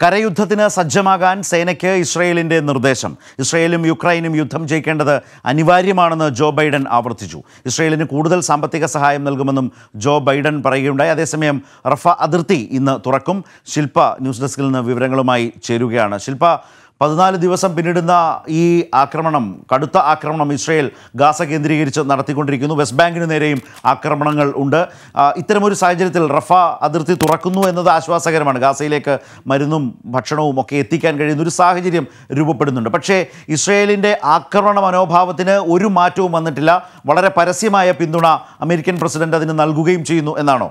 കരയുദ്ധത്തിന് സജ്ജമാകാൻ സേനയ്ക്ക് ഇസ്രയേലിന്റെ നിർദ്ദേശം. ഇസ്രയേലും യുക്രൈനും യുദ്ധം ജയിക്കേണ്ടത് അനിവാര്യമാണെന്ന് ജോ ബൈഡൻ ആവർത്തിച്ചു. ഇസ്രയേലിന് കൂടുതൽ സാമ്പത്തിക സഹായം നൽകുമെന്നും ജോ ബൈഡൻ പറയുകയുണ്ടായി. അതേസമയം റഫ അതിർത്തി ഇന്ന് തുറക്കും. ശില്പ ന്യൂസ് ഡെസ്കിൽ നിന്ന് വിവരങ്ങളുമായി ചേരുകയാണ്. ശില്പ, 14 ദിവസം പിന്നിടുന്ന ഈ ആക്രമണം, കടുത്ത ആക്രമണം ഇസ്രയേൽ ഗാസ കേന്ദ്രീകരിച്ച് നടത്തിക്കൊണ്ടിരിക്കുന്നു. വെസ്റ്റ് ബാങ്കിന് നേരെയും ആക്രമണങ്ങൾ ഉണ്ട്. ഇത്തരമൊരു സാഹചര്യത്തിൽ റഫ അതിർത്തി തുറക്കുന്നു എന്നത് ആശ്വാസകരമാണ്. ഗാസയിലേക്ക് മരുന്നും ഭക്ഷണവും ഒക്കെ എത്തിക്കാൻ കഴിയുന്ന ഒരു സാഹചര്യം രൂപപ്പെടുന്നുണ്ട്. പക്ഷേ ഇസ്രയേലിൻ്റെ ആക്രമണ മനോഭാവത്തിന് ഒരു മാറ്റവും വന്നിട്ടില്ല. വളരെ പരസ്യമായ പിന്തുണ അമേരിക്കൻ പ്രസിഡന്റ് അതിന് നൽകുകയും ചെയ്യുന്നു എന്നാണോ?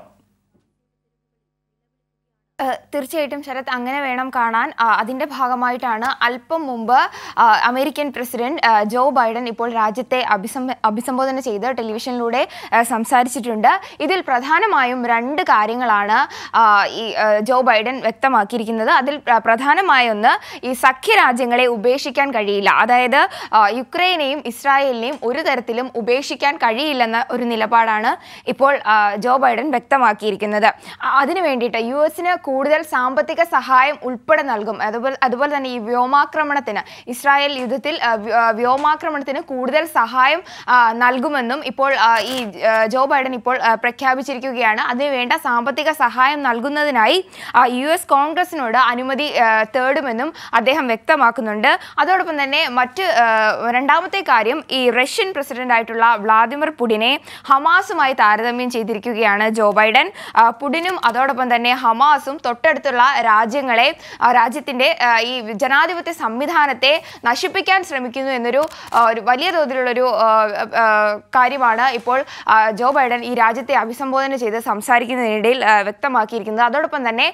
തീർച്ചയായിട്ടും ശരത്, അങ്ങനെ വേണം കാണാൻ. അതിൻ്റെ ഭാഗമായിട്ടാണ് അല്പം മുമ്പ് അമേരിക്കൻ പ്രസിഡന്റ് ജോ ബൈഡൻ ഇപ്പോൾ രാജ്യത്തെ അഭിസംബോധന ചെയ്ത് ടെലിവിഷനിലൂടെ സംസാരിച്ചിട്ടുണ്ട്. ഇതിൽ പ്രധാനമായും 2 കാര്യങ്ങളാണ് ഈ ജോ ബൈഡൻ വ്യക്തമാക്കിയിരിക്കുന്നത്. അതിൽ പ്രധാനമായൊന്ന്, ഈ സഖ്യരാജ്യങ്ങളെ ഉപേക്ഷിക്കാൻ കഴിയില്ല. അതായത് യുക്രൈനെയും ഇസ്രായേലിനെയും ഒരു തരത്തിലും ഉപേക്ഷിക്കാൻ കഴിയില്ലെന്ന ഒരു നിലപാടാണ് ഇപ്പോൾ ജോ ബൈഡൻ വ്യക്തമാക്കിയിരിക്കുന്നത്. അതിനു വേണ്ടിയിട്ട് US കൂടുതൽ സാമ്പത്തിക സഹായം ഉൾപ്പെടെ നൽകും. അതുപോലെ തന്നെ ഈ വ്യോമാക്രമണത്തിന്, ഇസ്രായേൽ യുദ്ധത്തിൽ വ്യോമാക്രമണത്തിന് കൂടുതൽ സഹായം നൽകുമെന്നും ഇപ്പോൾ ഈ ജോ ബൈഡൻ ഇപ്പോൾ പ്രഖ്യാപിച്ചിരിക്കുകയാണ്. അതിനുവേണ്ട സാമ്പത്തിക സഹായം നൽകുന്നതിനായി US കോൺഗ്രസിനോട് അനുമതി തേടുമെന്നും അദ്ദേഹം വ്യക്തമാക്കുന്നുണ്ട്. അതോടൊപ്പം തന്നെ രണ്ടാമത്തെ കാര്യം, ഈ റഷ്യൻ പ്രസിഡന്റായിട്ടുള്ള വ്ളാദിമിർ പുടിനെ ഹമാസുമായി താരതമ്യം ചെയ്തിരിക്കുകയാണ് ജോ ബൈഡൻ. പുടിനും അതോടൊപ്പം തന്നെ ഹമാസും തൊട്ടടുത്തുള്ള രാജ്യത്തിന്റെ ഈ ജനാധിപത്യ സംവിധാനത്തെ നശിപ്പിക്കാൻ ശ്രമിക്കുന്നു എന്നൊരു വലിയ തോതിലുള്ളൊരു കാര്യമാണ് ഇപ്പോൾ ജോ ബൈഡൻ ഈ രാജ്യത്തെ അഭിസംബോധന ചെയ്ത് സംസാരിക്കുന്നതിനിടയിൽ വ്യക്തമാക്കിയിരിക്കുന്നത്. അതോടൊപ്പം തന്നെ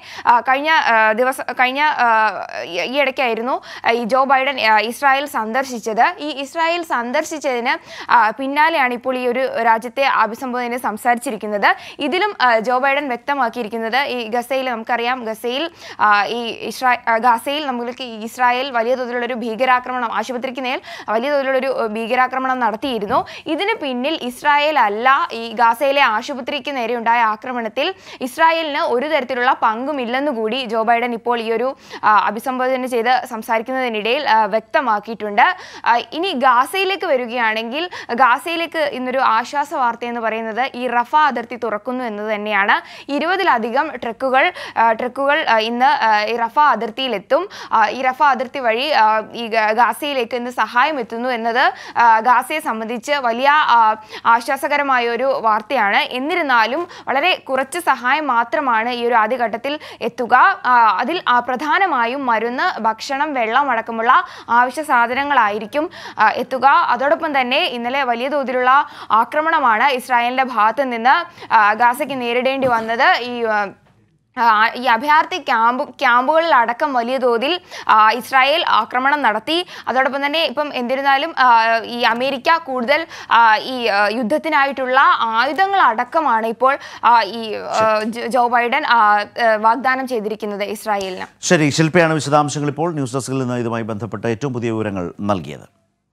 ഈ ഇടയ്ക്കായിരുന്നു ഈ ജോ ബൈഡൻ ഇസ്രായേൽ സന്ദർശിച്ചത്. ഈ ഇസ്രായേൽ സന്ദർശിച്ചതിന് പിന്നാലെയാണ് ഇപ്പോൾ ഈ ഒരു രാജ്യത്തെ അഭിസംബോധന സംസാരിച്ചിരിക്കുന്നത്. ഇതിലും ജോ ബൈഡൻ വ്യക്തമാക്കിയിരിക്കുന്നത്, ഈ ഗസയിൽ നമുക്കറിയാം, ഗാസയിൽ നമുക്ക് ഇസ്രായേൽ വലിയ തോതിലുള്ളൊരു ഭീകരാക്രമണം, ആശുപത്രിക്ക് നേൽ വലിയ തോതിലുള്ളൊരു ഭീകരാക്രമണം നടത്തിയിരുന്നു. ഇതിന് പിന്നിൽ ഇസ്രായേൽ അല്ല. ഈ ഗാസയിലെ ആശുപത്രിക്ക് നേരെ ഉണ്ടായ ആക്രമണത്തിൽ ഇസ്രായേലിന് ഒരു തരത്തിലുള്ള പങ്കുമില്ലെന്നുകൂടി ജോ ബൈഡൻ ഇപ്പോൾ ഈ ഒരു അഭിസംബോധന ചെയ്ത് സംസാരിക്കുന്നതിനിടയിൽ വ്യക്തമാക്കിയിട്ടുണ്ട്. ഇനി ഗാസയിലേക്ക് വരികയാണെങ്കിൽ, ഗാസയിലേക്ക് ഇന്നൊരു ആശ്വാസ വാർത്ത എന്ന് പറയുന്നത് ഈ റഫ അതിർത്തി തുറക്കുന്നു എന്നത് തന്നെയാണ്. 20-ലധികം ട്രക്കുകൾ ഇന്ന് ഈ റഫ അതിർത്തിയിലെത്തും. ഈ റഫ അതിർത്തി വഴി ഈ ഗാസയിലേക്ക് ഇന്ന് സഹായം എത്തുന്നു എന്നത് ഗാസയെ സംബന്ധിച്ച് വലിയ ആശ്വാസകരമായ ഒരു വാർത്തയാണ്. എന്നിരുന്നാലും വളരെ കുറച്ച് സഹായം മാത്രമാണ് ഈ ഒരു ആദ്യഘട്ടത്തിൽ എത്തുക. അതിൽ പ്രധാനമായും മരുന്ന്, ഭക്ഷണം, വെള്ളം അടക്കമുള്ള ആവശ്യ സാധനങ്ങളായിരിക്കും എത്തുക. അതോടൊപ്പം തന്നെ ഇന്നലെ വലിയ തോതിലുള്ള ആക്രമണമാണ് ഇസ്രായേലിന്റെ ഭാഗത്ത് നിന്ന് ഗാസയ്ക്ക് നേരിടേണ്ടി വന്നത്. ഈ അഭയാർത്ഥി ക്യാമ്പുകളിൽ അടക്കം വലിയ തോതിൽ ഇസ്രായേൽ ആക്രമണം നടത്തി. അതോടൊപ്പം തന്നെ ഇപ്പം എന്നിരുന്നാലും ഈ അമേരിക്ക കൂടുതൽ ഈ യുദ്ധത്തിനായിട്ടുള്ള ആയുധങ്ങൾ അടക്കമാണ് ഇപ്പോൾ ഈ ജോ ബൈഡൻ വാഗ്ദാനം ചെയ്തിരിക്കുന്നത് ഇസ്രായേലിന്. ശരി, ശില്പയാണ് വിശദാംശങ്ങൾ ഇപ്പോൾ ന്യൂസ് ഡെസ്കിൽ നിന്ന് ഇതുമായി ബന്ധപ്പെട്ട ഏറ്റവും പുതിയ വിവരങ്ങൾ നൽകിയത്.